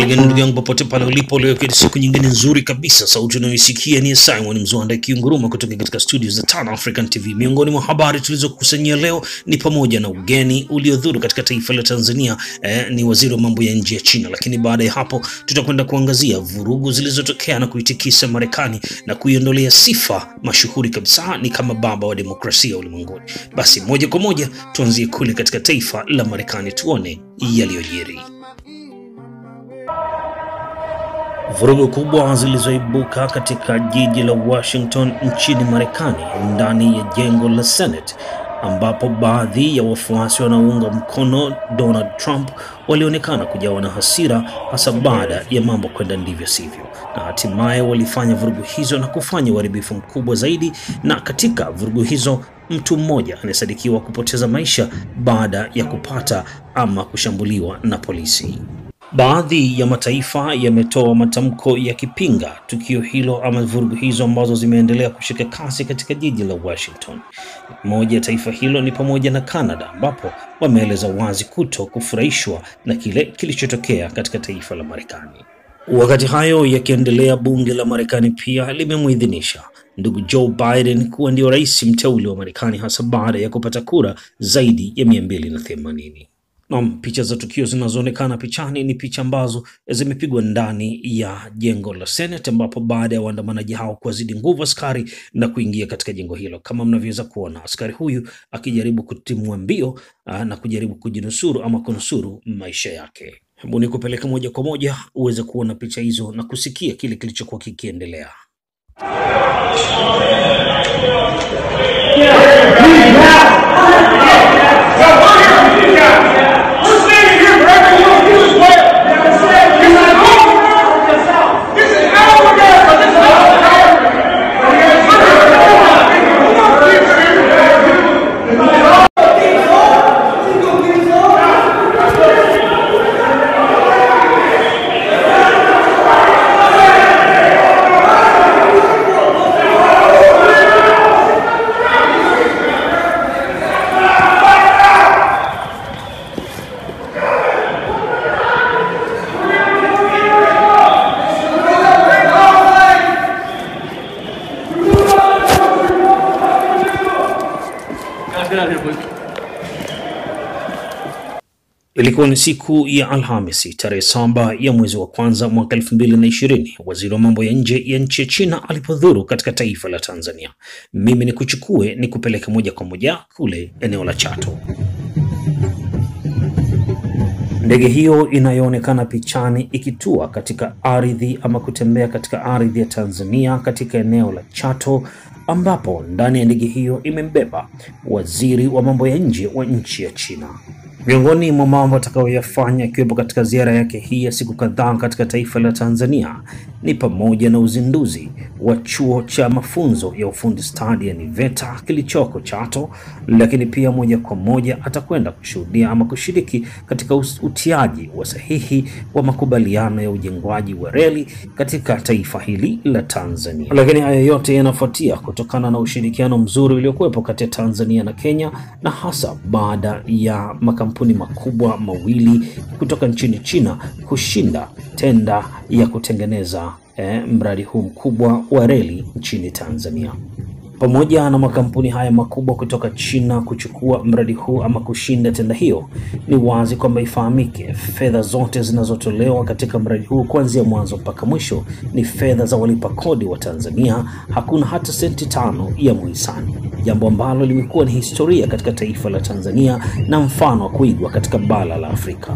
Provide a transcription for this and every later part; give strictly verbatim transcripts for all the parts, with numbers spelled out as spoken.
Haligani ndugu yangu popote pale ulipo, leo kwa siku nyingine nzuri kabisa. Sauti unayoisikia ni Simon Mzwanda Kiunguruma kutoka katika studios za Tan African T V. Miongoni mwa habari tulizokusanyia leo ni pamoja na ugeni uliodhuru katika taifa la Tanzania eh, ni waziri wa mambo ya nje ya China. Lakini baada ya hapo tutakwenda kuangazia vurugu zilizotokea na kuitikisa Marekani na kuiondolea sifa mashuhuri kabisa ni kama baba wa demokrasia ulimwenguni. Basi moja kwa moja tuanzie kule katika taifa la Marekani tuone yaliyojiri. Vurugu kubwa zilizoibuka katika jiji la Washington nchini Marekani ndani ya jengo la Senate, ambapo baadhi ya wafuasi wanaounga mkono Donald Trump walionekana kujawa na hasira hasa baada ya mambo kwenda ndivyo sivyo, na hatimaye walifanya vurugu hizo na kufanya uharibifu mkubwa zaidi. Na katika vurugu hizo mtu mmoja anasadikiwa kupoteza maisha baada ya kupata ama kushambuliwa na polisi. Baadhi ya mataifa yametoa matamko ya kipinga tukio hilo ama vurugu hizo ambazo zimeendelea kushika kasi katika jiji la Washington. Moja ya taifa hilo ni pamoja na Canada, ambapo wameeleza wazi kuto kufurahishwa na kile kilichotokea katika taifa la Marekani. Wakati hayo yakiendelea, bunge la Marekani pia limemuidhinisha ndugu Joe Biden kuwa ndio rais mteule wa Marekani, hasa baada ya kupata kura zaidi ya mia mbili na themanini. Na picha za tukio zinazoonekana pichani ni picha ambazo zimepigwa ndani ya jengo la Senate, ambapo baada ya waandamanaji hao kuwazidi nguvu askari na kuingia katika jengo hilo, kama mnavyoweza kuona askari huyu akijaribu kutimua mbio na kujaribu kujinusuru ama kunusuru maisha yake. Hebu nikupeleke moja kwa moja uweze kuona picha hizo na kusikia kile kilichokuwa kikiendelea. Ilikuwa ni siku ya Alhamisi tarehe saba ya mwezi wa kwanza mwaka elfu mbili na ishirini, waziri wa mambo ya nje ya nchi ya China alipodhuru katika taifa la Tanzania. Mimi ni kuchukue ni kupeleke moja kwa moja kule eneo la Chato. Ndege hiyo inayoonekana pichani ikitua katika ardhi ama kutembea katika ardhi ya Tanzania katika eneo la Chato, ambapo ndani ya ndege hiyo imembeba waziri wa mambo ya nje wa nchi ya China. Miongoni mwa mambo atakayoyafanya ikiwepo katika ziara yake hii ya siku kadhaa katika taifa la Tanzania ni pamoja na uzinduzi wa chuo cha mafunzo ya ufundi stadi ya VETA kilichoko Chato, lakini pia moja kwa moja atakwenda kushuhudia ama kushiriki katika utiaji wa sahihi wa makubaliano ya ujengwaji wa reli katika taifa hili la Tanzania. Lakini haya yote yanafuatia kutokana na ushirikiano mzuri uliokuwepo kati ya Tanzania na Kenya, na hasa baada ya makampuni makubwa mawili kutoka nchini China kushinda tenda ya kutengeneza eh, mradi huu mkubwa wa reli nchini Tanzania. Pamoja na makampuni haya makubwa kutoka China kuchukua mradi huu ama kushinda tenda hiyo, ni wazi kwamba ifahamike fedha zote zinazotolewa katika mradi huu kuanzia mwanzo mpaka mwisho ni fedha za walipa kodi wa Tanzania. Hakuna hata senti tano ya muhisani, jambo ambalo limekuwa ni historia katika taifa la Tanzania na mfano wa kuigwa katika bara la Afrika.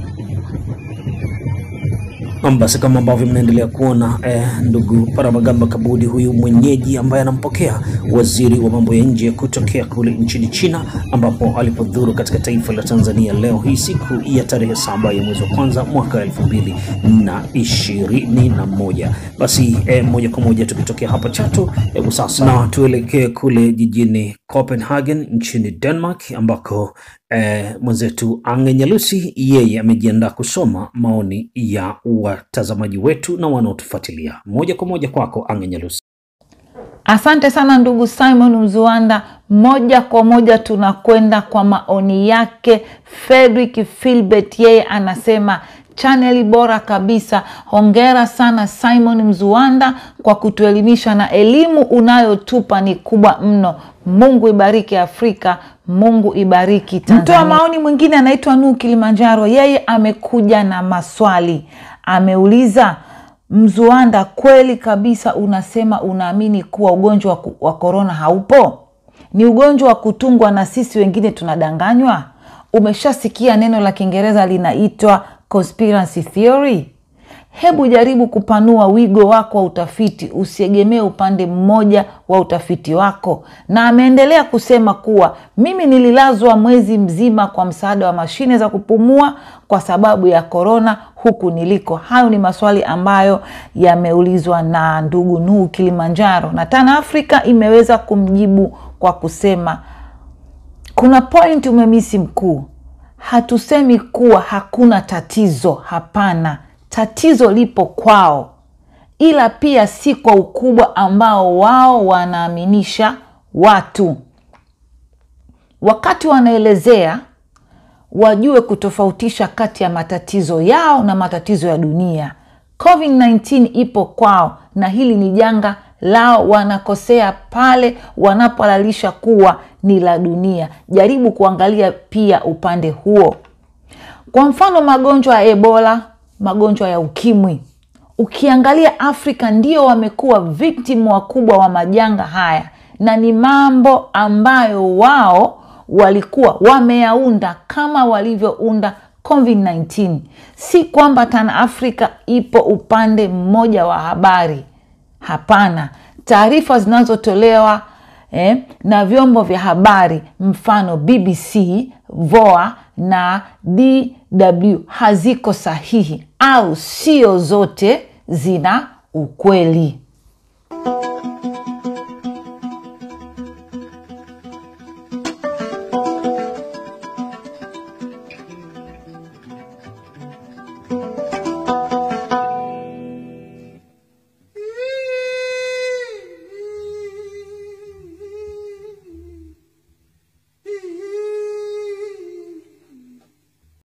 Basi kama ambavyo mnaendelea kuona eh, ndugu Paramagamba Kabudi huyu mwenyeji ambaye anampokea waziri wa mambo ya nje kutokea kule nchini China, ambapo alipodhuru katika taifa la Tanzania leo hii siku ya tarehe saba ya mwezi wa kwanza mwaka elfu mbili na ishirini na moja. Basi eh, moja kwa moja tukitokea hapa Chato, hebu sasa na tuelekee kule jijini Copenhagen nchini Denmark, ambako Eh, mwenzetu Ange Nyalusi yeye amejiandaa kusoma maoni ya watazamaji wetu na wanaotufuatilia. Moja kwa moja kwako Ange Nyalusi. Asante sana ndugu Simon Mzwanda. Moja kwa moja tunakwenda kwa maoni yake Frederick Philbert. Yeye anasema chaneli bora kabisa. Hongera sana Simon Mzuanda kwa kutuelimisha, na elimu unayotupa ni kubwa mno. Mungu ibariki Afrika, Mungu ibariki Tanzania. Mtoa maoni mwingine anaitwa Nuhu Kilimanjaro, yeye amekuja na maswali. Ameuliza, Mzuanda, kweli kabisa unasema unaamini kuwa ugonjwa wa corona haupo? Ni ugonjwa wa kutungwa na sisi wengine tunadanganywa? Umeshasikia neno la Kiingereza linaitwa conspiracy theory? Hebu jaribu kupanua wigo wako wa utafiti, usiegemee upande mmoja wa utafiti wako. Na ameendelea kusema kuwa, mimi nililazwa mwezi mzima kwa msaada wa mashine za kupumua kwa sababu ya corona huku niliko. Hayo ni maswali ambayo yameulizwa na ndugu Nuhu Kilimanjaro, na Tana Afrika imeweza kumjibu kwa kusema, kuna point umemisi mkuu. Hatusemi kuwa hakuna tatizo, hapana. Tatizo lipo kwao, ila pia si kwa ukubwa ambao wao wanaaminisha watu. Wakati wanaelezea, wajue kutofautisha kati ya matatizo yao na matatizo ya dunia. covid kumi na tisa ipo kwao na hili ni janga lao. Wanakosea pale wanapolalisha kuwa ni la dunia. Jaribu kuangalia pia upande huo. Kwa mfano, magonjwa ya Ebola, magonjwa ya ukimwi, ukiangalia Afrika ndio wamekuwa victim wakubwa wa majanga haya, na ni mambo ambayo wao walikuwa wameyaunda kama walivyounda covid kumi na tisa. Si kwamba Tana Afrika ipo upande mmoja wa habari, hapana. Taarifa zinazotolewa eh, na vyombo vya habari mfano B B C, V O A na D W haziko sahihi, au sio zote zina ukweli.